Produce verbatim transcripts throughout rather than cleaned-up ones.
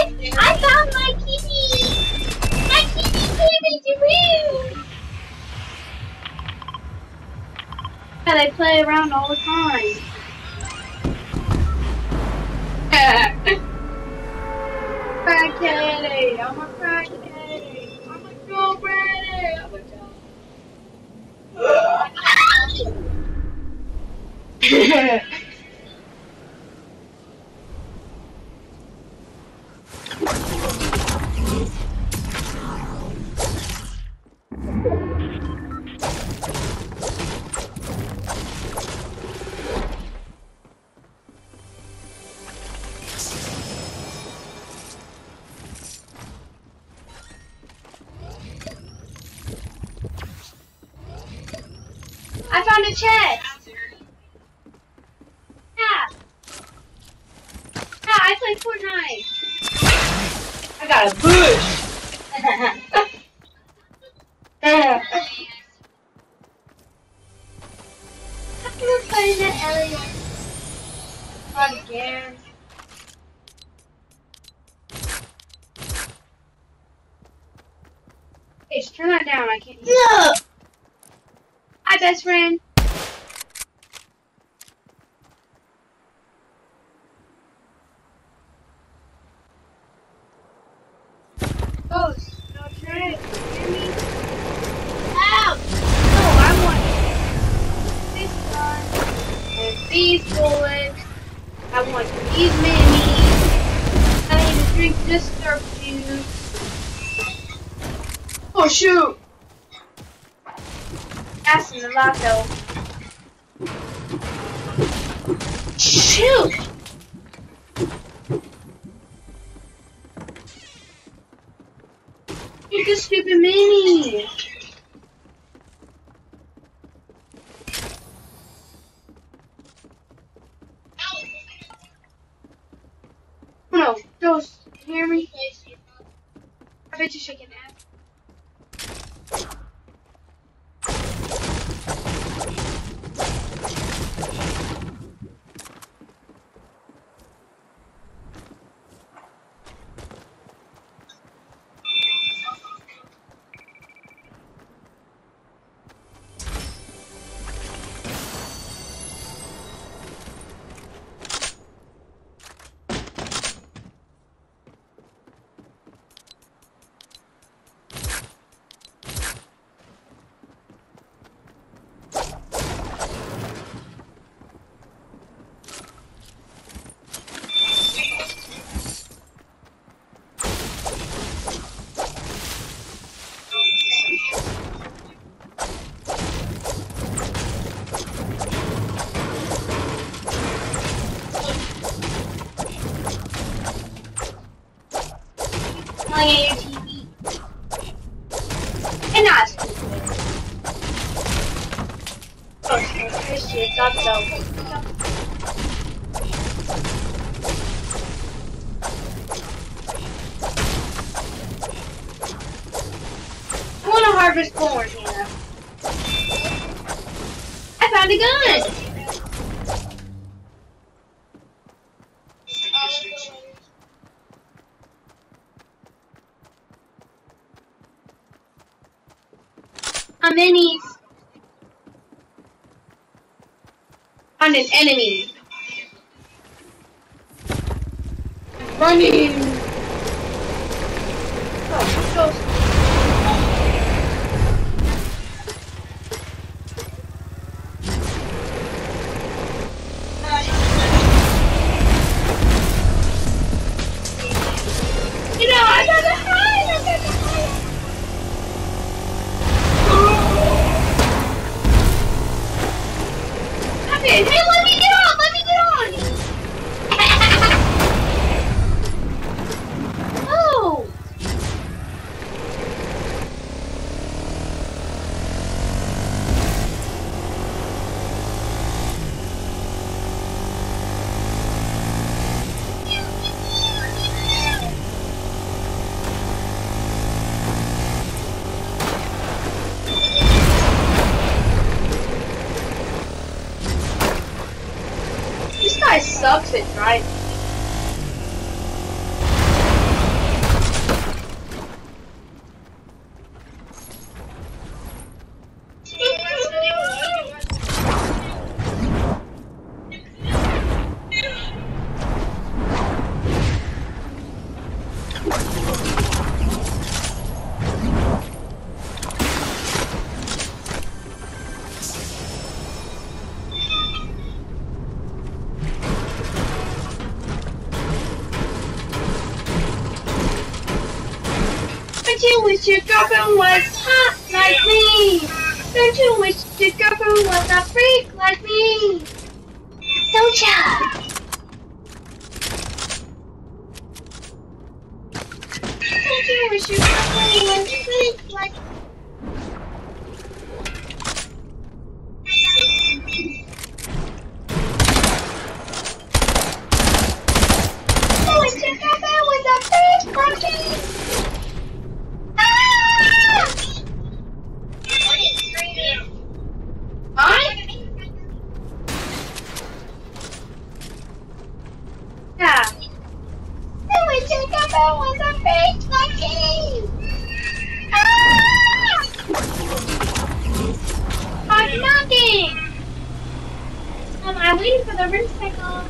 I I found my kitty. My kitty came into room. And I play around all the time. Crackhead, I'm a crackhead. I'm a girlfriend. I'm a girlfriend. I found a chest. Yeah. Yeah, I play Fortnite. I got a bush. I'm gonna play that alien. Not again. Hey, just turn that down. I can't hear. No. Hi, best friend. Oh, no trick. Hear me? Ow! No, I want this gun and these bullets. I want these minis. I need to drink this syrup juice. Oh shoot! That's in the lotto. Shoot! Look at stupid mini. No, those. Can you hear me? I bet you're shaking ass. At your T V. And not stupid. Oh, Christian, stop though. I want to harvest corn, Hannah. I found a gun! A minis. Found an enemy. I'm running. Oh, so you know, I gotta hide. I gotta hide. Hey, let me get on! Let me get on! Oh! This guy sucks at driving. Don't you wish your girlfriend was hot like me? Don't you wish your girlfriend was a freak like me? Don't ya? Don't you wish your girlfriend was a freak like me? Wish your girlfriend was a freak like me? Yeah. I wish your girlfriend was a freak like me. Ah! I'm knocking. Um, I'm waiting for the rim cycle.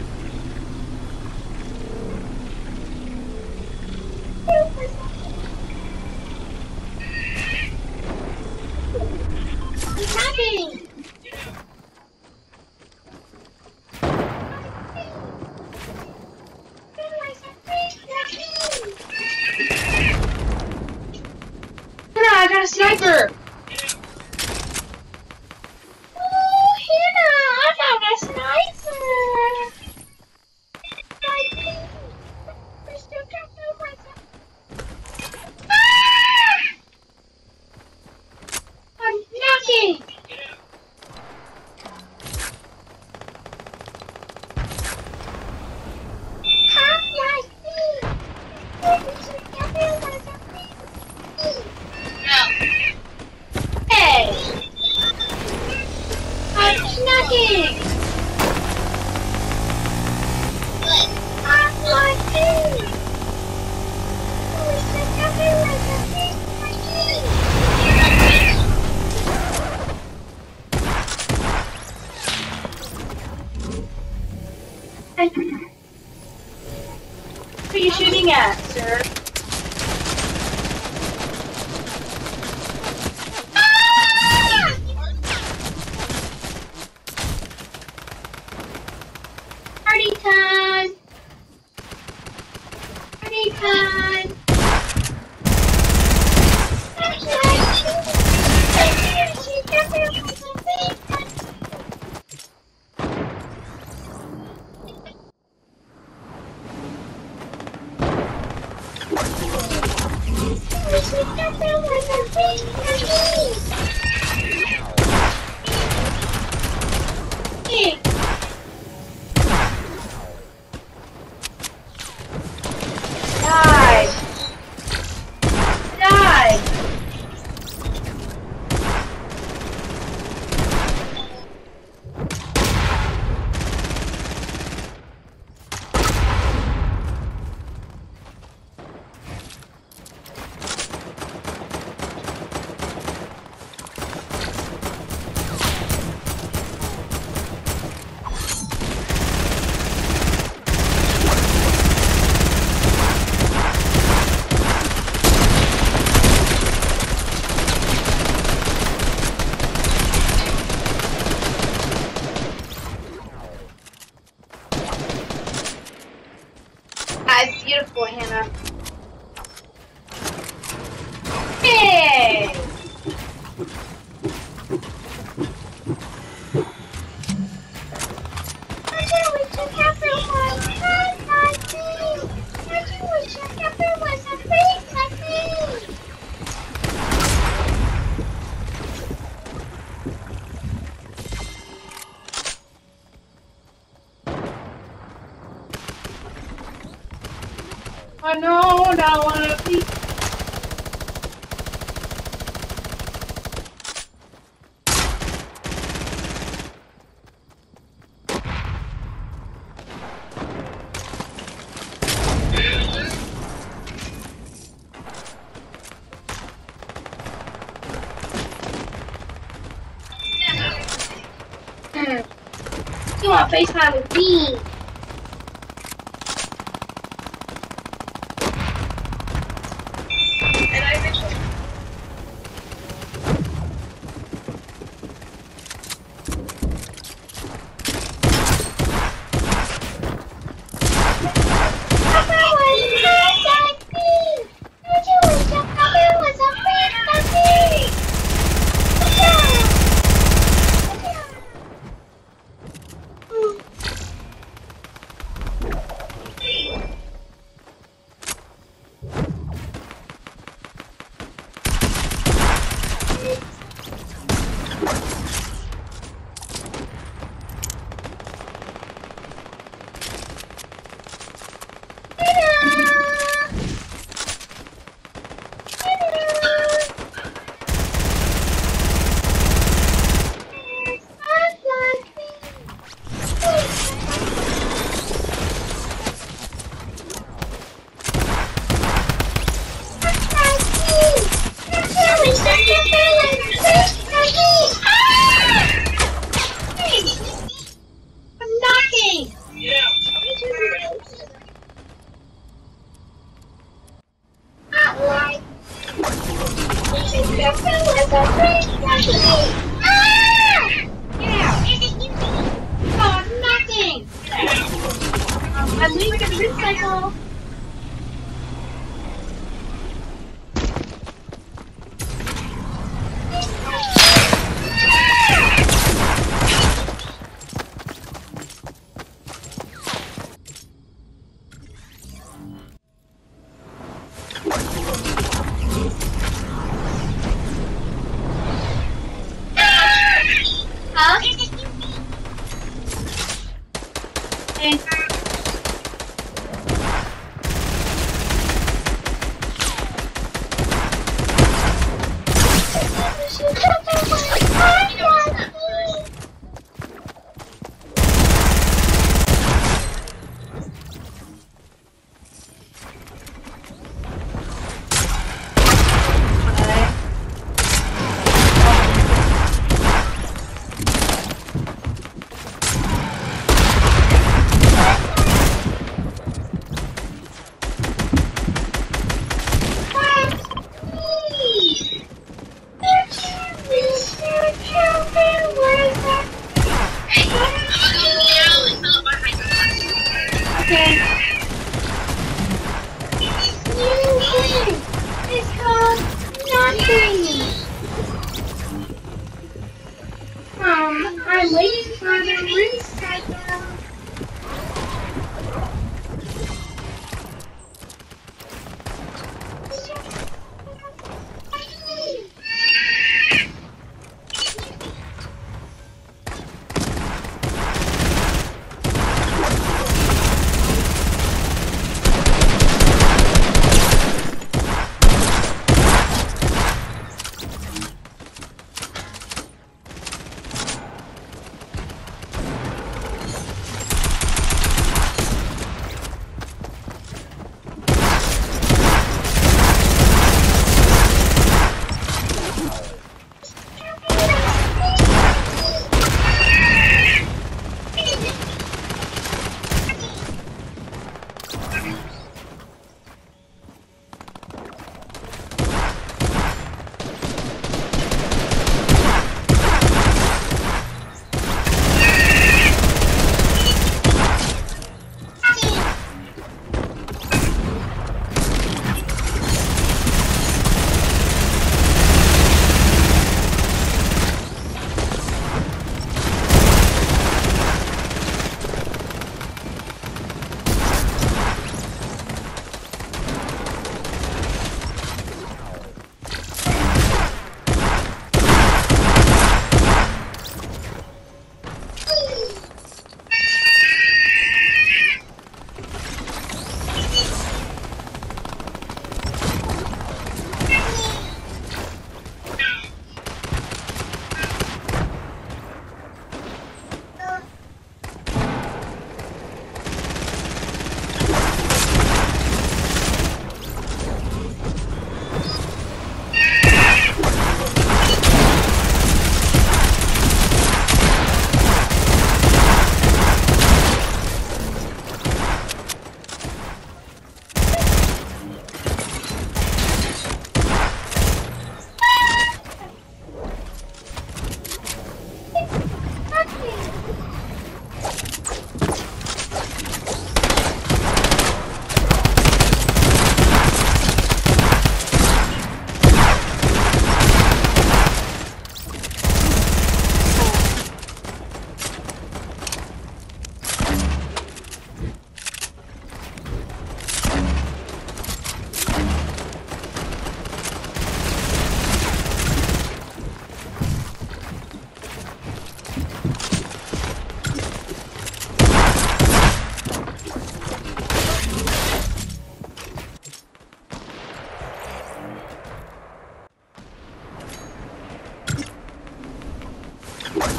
I'm knocking. I got a sniper! Oh, Hannah! I found a sniper! Ah! I'm knocking! Half like me! Hey! I'm knocking! I'm like you! What are you shooting at, sir? Party time! Party time! Hey. Die! Die! That's beautiful, Hannah. Hey! Don't you wish your captain was hot like me? Don't you wish your captain was a freak like me? I know, and I want to be. You want to FaceTime with me? Papa was hot like me. Don't you wish your papa was I'm leaving the sprint cycle. Huh? And okay. It's called nothing. Um, I'm waiting for the recycle.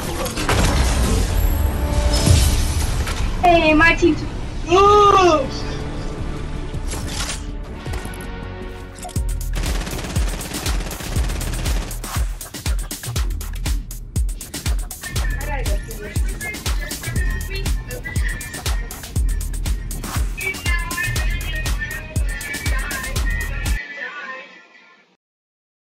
Hey, my team's. Ooh!